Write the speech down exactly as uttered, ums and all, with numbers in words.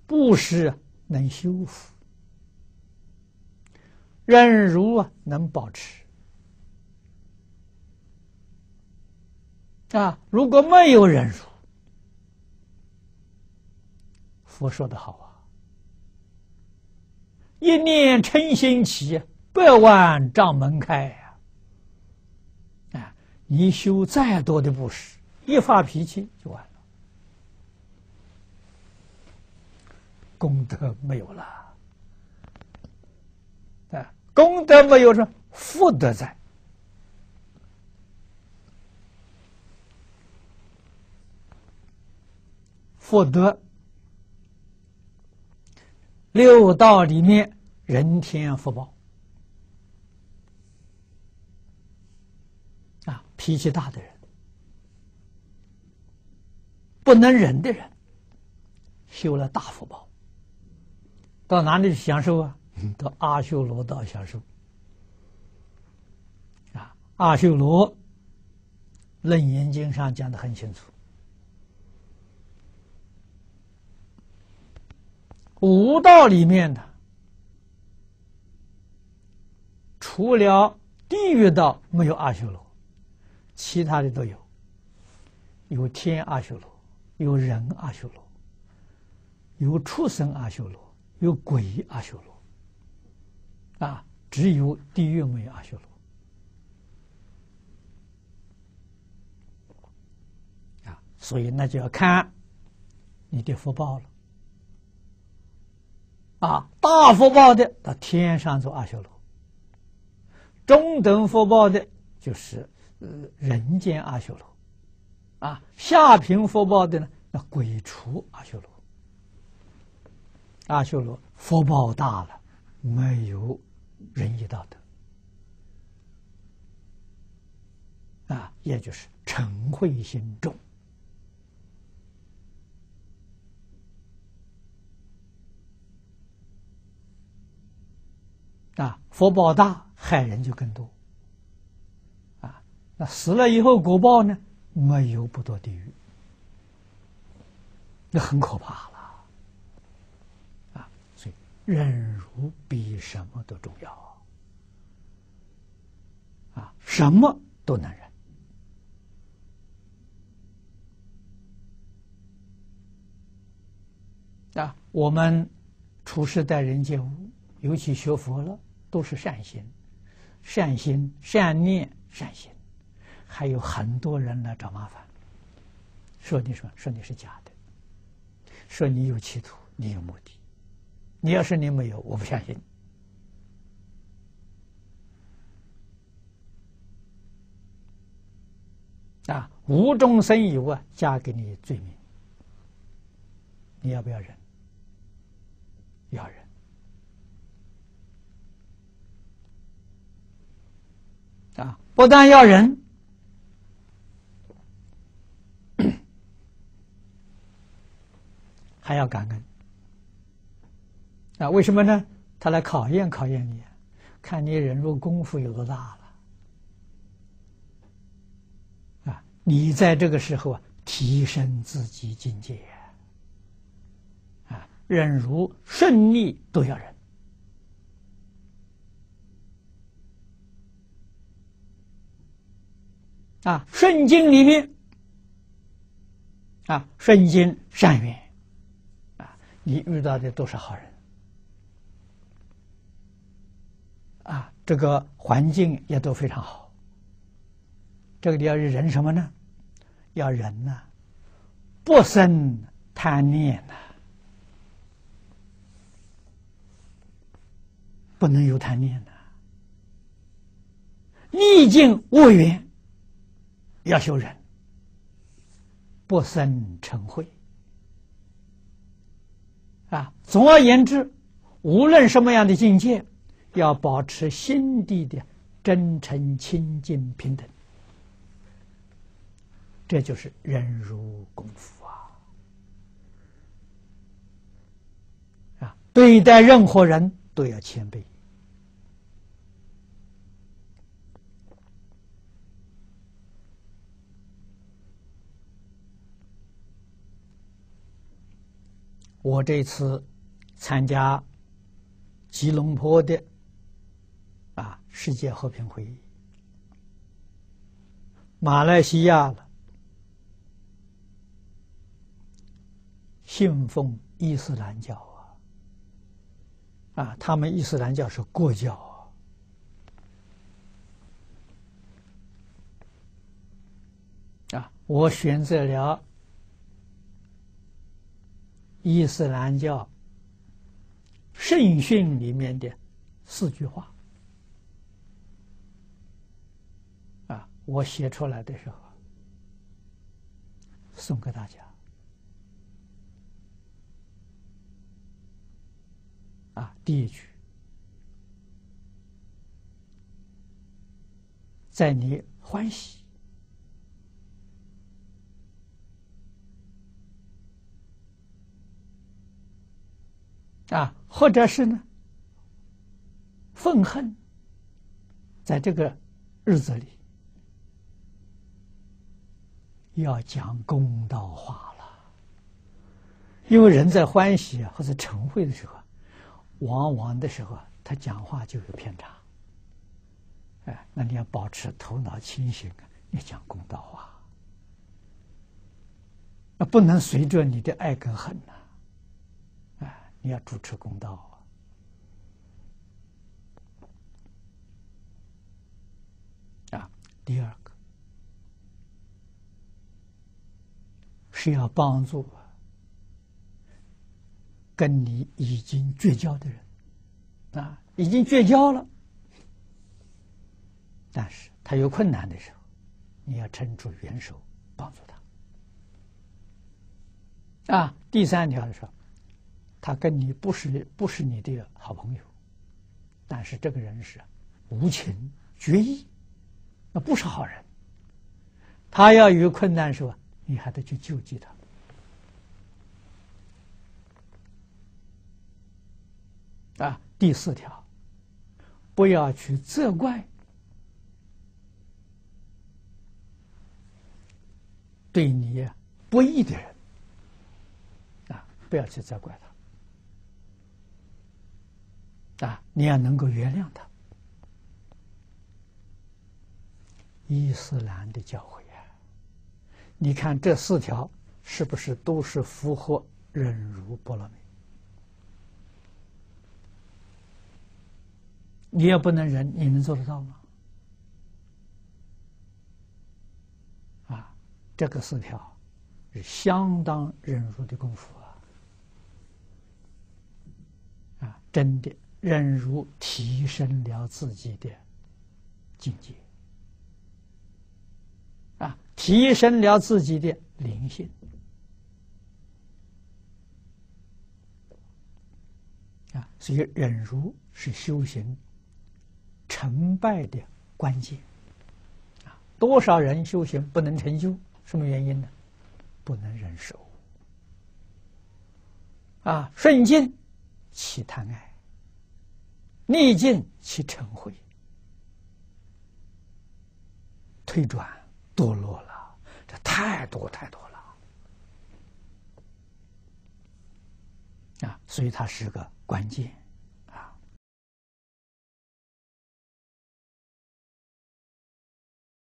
布施能修复，忍辱啊能保持。啊，如果没有忍辱，佛说的好啊，一念嗔心起，百万障门开呀！啊，你修再多的布施，一发脾气就完了，功德没有了。啊，功德没有了，福德在。福德，六道里面人天福报啊，脾气大的人，不能忍的人，修了大福报，到哪里去享受啊？到阿修罗道享受。啊，阿修罗，《楞严经》上讲得很清楚。五道里面的，除了地狱道没有阿修罗，其他的都有。有天阿修罗，有人阿修罗，有畜生阿修罗，有鬼阿修罗。啊，只有地狱没有阿修罗。啊，所以那就要看你的福报了。啊，大福报的到天上做阿修罗，中等福报的就是呃人间阿修罗，啊，下品福报的呢，那鬼畜阿修罗。阿修罗福报大了，没有仁义道德，啊，也就是嗔恚心重。啊，福报大，害人就更多。啊，那死了以后果报呢？没有不堕地狱，那很可怕了。啊，所以忍辱比什么都重要。啊，什么都能忍。啊，我们处事待人接物，尤其学佛了，都是善心、善心、善念、善心，还有很多人来找麻烦，说你说说你是假的，说你有企图，你有目的。你要是你没有，我不相信。啊，无中生有啊，加给你罪名，你要不要忍？要忍。啊，不但要忍，还要感恩。啊，为什么呢？他来考验考验你，看你忍辱功夫有多大了。啊，你在这个时候啊，提升自己境界。啊，忍辱顺利都要忍。啊，顺境里面，啊，顺境善缘，啊，你遇到的都是好人，啊，这个环境也都非常好。这个里要忍什么呢？要忍呐、啊，不生贪念呐、啊，不能有贪念呐、啊。逆境恶缘。要修忍，不生嗔恚。啊，总而言之，无论什么样的境界，要保持心地的真诚、清净、平等，这就是忍辱功夫啊！啊，对待任何人都要谦卑。 我这次参加吉隆坡的啊世界和平会议，马来西亚了信奉伊斯兰教啊，啊，他们伊斯兰教是国教啊，啊，我选择了伊斯兰教圣训里面的四句话啊，我写出来的时候送给大家啊。第一句，在你欢喜啊，或者是呢愤恨，在这个日子里要讲公道话了，因为人在欢喜或者晨会的时候，往往的时候他讲话就有偏差，哎，那你要保持头脑清醒，你讲公道话，那不能随着你的爱跟恨呐、啊，哎，你要主持公道啊。啊，第二个是要帮助跟你已经绝交的人啊，已经绝交了，但是他有困难的时候，你要伸出援手帮助他。啊，第三条的时候，他跟你不是不是你的好朋友，但是这个人是无情决意，那不是好人，他要有困难的时候，你还得去救济他。啊，第四条，不要去责怪对你不义的人，啊，不要去责怪他，啊，你要能够原谅他。伊斯兰的教诲啊，你看这四条是不是都是符合忍辱波罗蜜？你也不能忍，你能做得到吗？啊，这个四条是相当忍辱的功夫啊！啊，真的忍辱提升了自己的境界，啊，提升了自己的灵性，啊，所以忍辱是修行成败的关键啊！多少人修行不能成就，什么原因呢？不能忍受啊！顺境起贪爱，逆境起嗔恚，退转堕落了，这太多太多了啊！所以它是个关键。